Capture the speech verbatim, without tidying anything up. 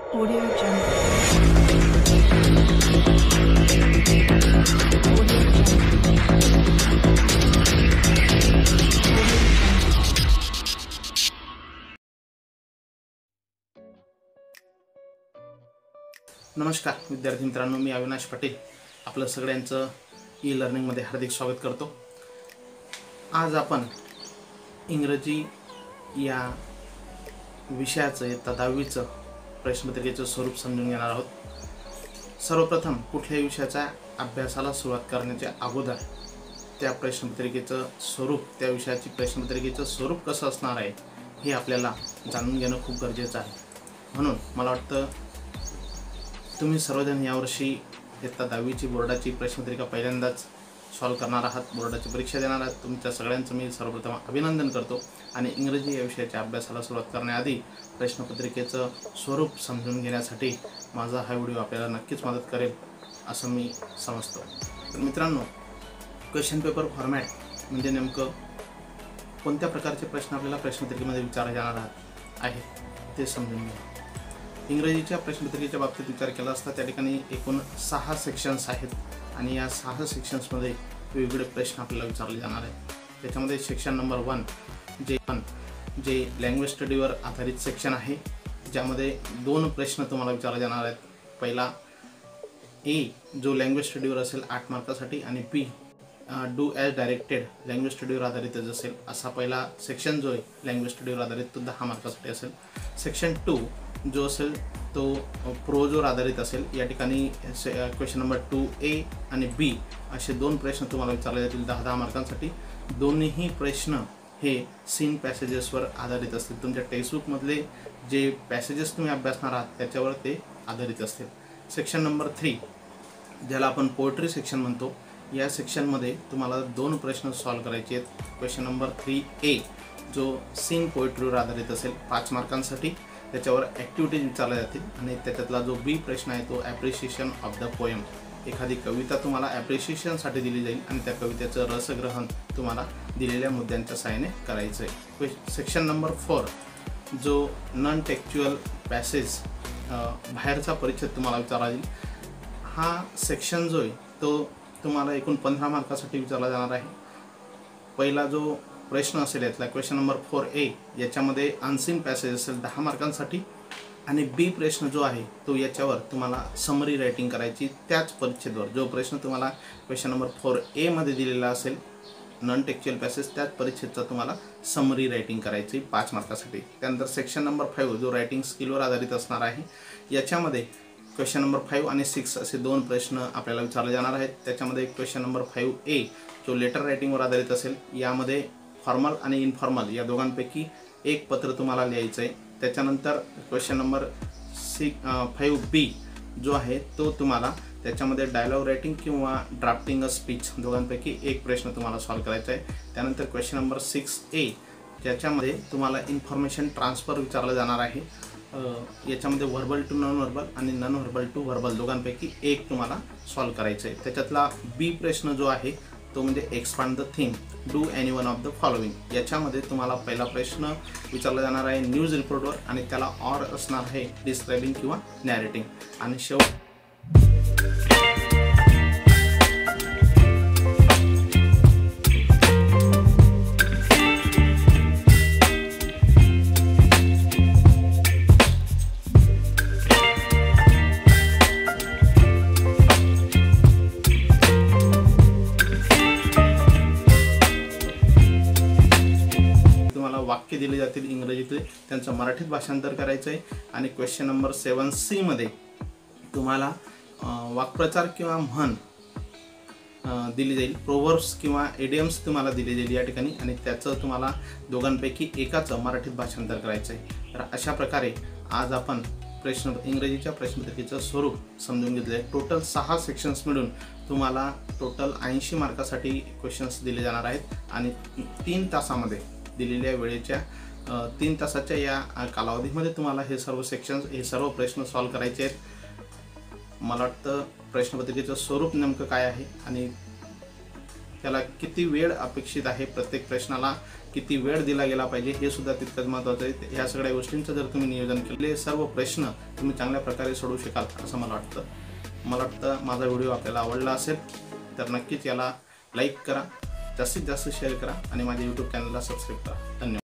Audio Jungle. नमस्कार विद्यार्थी मित्रांनो, मी अविनाश पाटील आपलं सगळ्यांचं ई लर्निंग मध्ये हार्दिक स्वागत करतो। आज आपण इंग्रजी या विषयाचं इयत्ता दहावीचं प्रश्नपत्रिकेचं स्वरूप समजून घेणार आहोत। सर्वप्रथम कुठल्याही विषयाच्या अभ्यासाला सुरुवात करण्याच्या अगोदर त्या प्रश्नपत्रिकेचं स्वरूप, त्या विषयाची प्रश्नपत्रिकेचं स्वरूप कसं असणार आहे हे आपल्याला जाणून घेणं खूप गरजेचं आहे। म्हणून मला वाटतं तुम्ही सर्वजण यावर्षी इयत्ता दहावीची बोर्डाची प्रश्नपत्रिका पहिल्यांदाच सॉल्व करणार आहात, बोर्डाची परीक्षा देणार आहात। तुमच्या सगळ्यांचं मी सर्वप्रथम अभिनंदन करतो आणि इंग्रजी या विषयाच्या अभ्यासाला सुरुवात करण्याआधी प्रश्नपत्रिकेचं स्वरूप समजून घेण्यासाठी माझा हा व्हिडिओ आपल्याला नक्कीच मदत करेल असं मी समजतो। तर मित्रांनो, क्वेश्चन पेपर फॉर्मॅट म्हणजे नेमकं कोणत्या प्रकारचे प्रश्न आपल्याला प्रश्नपत्रिकेमध्ये विचारले जाणार आहेत ते समजून घ्या। इंग्रजीच्या प्रश्नपत्रिकेच्या बाबतीत विचार केला असता त्या ठिकाणी एकूण सहा सेक्शन्स आहेत आणि या सहा सेक्शन्समध्ये वेगवेगळे प्रश्न आपल्याला विचारले जाणार आहेत। त्याच्यामध्ये सेक्शन नंबर वन जे वन जे लँग्वेज स्टडीवर आधारित सेक्शन आहे, ज्यामध्ये दोन प्रश्न तुम्हाला विचारले जाणार आहेत। पहिला ए जो लँग्वेज स्टडीवर असेल आठ मार्कासाठी आणि B do as directed language स्टडीवर आधारितच असेल असा पहिला सेक्शन जो आहे लँग्वेज स्टडीवर आधारित तो दहा मार्कासाठी असेल। सेक्शन टू जो असेल तो प्रोजवर आधारित असेल। या ठिकाणी क्वेश्चन नंबर टू ए आणि बी असे दोन प्रश्न तुम्हाला विचारले जातील दहा दहा मार्कांसाठी। दोन्हीही प्रश्न हे सीन पॅसेजेसवर आधारित असतील। तुमच्या टेक्स्टबुकमधले जे पॅसेजेस तुम्ही अभ्यासणार आहात त्याच्यावर ते आधारित असतील। सेक्शन नंबर थ्री ज्याला आपण पोएट्री सेक्शन म्हणतो, या सेक्शनमध्ये तुम्हाला दोन प्रश्न सॉल्व करायचे आहेत। क्वेश्चन नंबर थ्री ए जो सीन पोएट्रीवर आधारित असेल पाच मार्कांसाठी, त्याच्यावर ॲक्टिव्हिटीज विचारल्या जातील आणि त्याच्यातला जो बी प्रश्न आहे तो ॲप्रिशिएशन ऑफ द पोएम, एखादी कविता तुम्हाला ॲप्रिशिएशनसाठी दिली जाईल आणि त्या कवितेचं रसग्रहण तुम्हाला दिलेल्या मुद्द्यांच्या सहाय्याने करायचं आहे। सेक्शन नंबर फोर जो नॉन टेक्च्युअल पॅसेज बाहेरचा परिच्छेद तुम्हाला विचारला जाईल। हा सेक्शन जो आहे तो तुम्हाला एकूण पंधरा मार्कासाठी विचारला जाणार आहे। पहिला जो प्रश्न असेल यातला क्वेश्चन नंबर फोर ए याच्यामध्ये अनसीन पॅसेज असेल दहा मार्कांसाठी आणि बी प्रश्न जो आहे तो याच्यावर तुम्हाला समरी रायटिंग करायची त्याच परिच्छेदवर। जो प्रश्न तुम्हाला क्वेश्चन नंबर फोर ए मध्ये दिलेला असेल नॉन टेक्च्युअल पॅसेज त्याच परिच्छेदचा तुम्हाला समरी रायटिंग करायची पाच मार्कासाठी। त्यानंतर सेक्शन नंबर फाईव्ह जो रायटिंग स्किलवर आधारित असणार आहे, याच्यामध्ये क्वेश्चन नंबर फाईव्ह आणि सिक्स असे दोन प्रश्न आपल्याला विचारले जाणार आहेत। त्याच्यामध्ये क्वेश्चन नंबर फाईव्ह ए जो लेटर रायटिंगवर आधारित असेल, यामध्ये फॉर्मल आणि इनफॉर्मल या दोघांपैकी एक पत्र तुम्हाला लिहायचं आहे। त्याच्यानंतर question number six five B जो आहे तो तुम्हाला त्याच्यामध्ये डायलॉग रायटिंग किंवा ड्राफ्टिंग अ स्पीच दोघांपैकी एक प्रश्न तुम्हाला सॉल्व करायचा आहे। त्यानंतर क्वेश्चन नंबर सिक्स ए ज्याच्यामध्ये तुम्हाला इन्फॉर्मेशन ट्रान्सफर विचारलं जाणार आहे। याच्यामध्ये व्हर्बल टू नॉन व्हर्बल आणि नॉन व्हर्बल टू व्हर्बल दोघांपैकी एक तुम्हाला सॉल्व करायचं आहे। त्याच्यातला बी प्रश्न जो आहे तो म्हणजे expand the thing do any one of the following, याच्यामध्ये तुम्हाला पहिला प्रश्न विचारला जाणार आहे न्यूज रिपोर्टवर आणि त्याला ऑर असणार आहे डिस्क्रायबिंग किंवा नॅरेटिंग। आणि शेवट वाक्य दिले जातील इंग्रजीतले, त्यांचं मराठीत भाषांतर करायचं आहे। आणि क्वेश्चन नंबर सेवन सी मध्ये तुम्हाला वाक्प्रचार किंवा म्हण दिली जाईल, प्रोव्हर्ब्स किंवा एडियम्स तुम्हाला दिले जाईल या ठिकाणी आणि त्याचं तुम्हाला दोघांपैकी एकाचं मराठीत भाषांतर करायचं आहे। तर अशा प्रकारे आज आपण प्रश्न इंग्रजीच्या प्रश्नपत्रिकेचं स्वरूप समजून घेतलं आहे। टोटल सहा सेक्शन्स मिळून तुम्हाला टोटल ऐंशी मार्कासाठी क्वेश्चन्स दिले जाणार आहेत आणि तीन तासामध्ये दिलेल्या वेळेच्या तीन तासाच्या या कालावधीमध्ये तुम्हाला हे सर्व सेक्शन्स हे सर्व प्रश्न सॉल्व करायचे आहेत। मला वाटतं प्रश्नपत्रिकेचं स्वरूप नेमकं काय आहे आणि त्याला किती वेळ अपेक्षित आहे, प्रत्येक प्रश्नाला किती वेळ दिला गेला पाहिजे हे सुद्धा तितकंच महत्त्वाचं आहे। ह्या सगळ्या गोष्टींचं जर तुम्ही नियोजन केले सर्व प्रश्न तुम्ही चांगल्या प्रकारे सोडवू शकाल असं मला वाटतं। मला वाटतं माझा व्हिडिओ आपल्याला आवडला असेल तर नक्कीच याला लाईक करा, जास्तीत जास्त शेअर करा आणि माझ्या यूट्यूब चॅनलला सबस्क्राईब करा। धन्यवाद।